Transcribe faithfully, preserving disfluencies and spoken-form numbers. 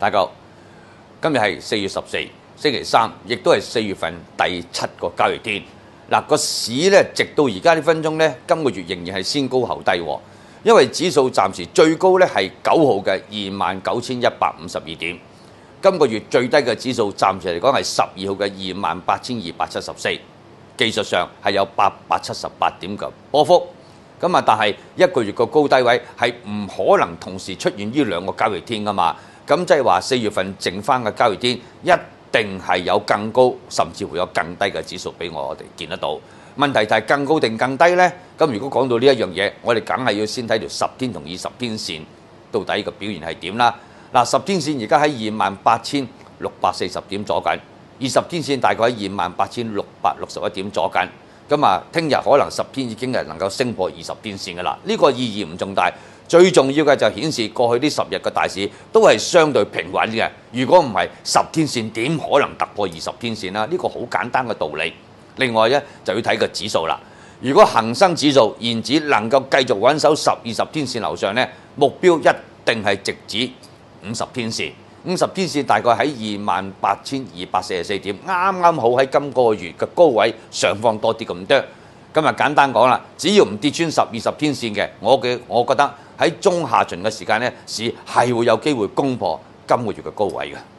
大家好，今日係四月十四，星期三，亦都係四月份第七個交易天。嗱，個市咧，直到而家呢分鐘咧，今個月仍然係先高後低喎。因為指數暫時最高咧係九號嘅二萬九千一百五十二點，今個月最低嘅指數暫時嚟講係十二號嘅二萬八千二百七十四，技術上係有八百七十八點嘅波幅。咁啊，但係一個月個高低位係唔可能同時出現呢兩個交易天㗎嘛。咁即係話四月份剩翻嘅交易天一定係有更高，甚至會有更低嘅指數俾我哋見得到。問題就係更高定更低呢？咁如果講到呢一樣嘢，我哋梗係要先睇條十天同二十天線到底個表現係點啦。嗱，十天線而家喺二萬八千六百四十點左緊，二十天線大概喺二萬八千六百六十一點左緊。咁啊，聽日可能十天已經係能夠升破二十天線㗎啦。呢個意義唔重大，最重要嘅就顯示過去呢十日嘅大市都係相對平穩嘅。如果唔係十天線，點可能突破二十天線啦？呢個好簡單嘅道理。另外咧就要睇個指數啦。如果恒生指數現指能夠繼續穩守十二十天線樓上咧，目標一定係直指五十天線。五十天線大概喺二萬八千二百四十四點，啱啱好喺今個月嘅高位上方多啲咁多。今日簡單講啦，只要唔跌穿十二十天線嘅，我嘅我覺得喺中下旬嘅時間咧，市係會有機會攻破今個月嘅高位嘅。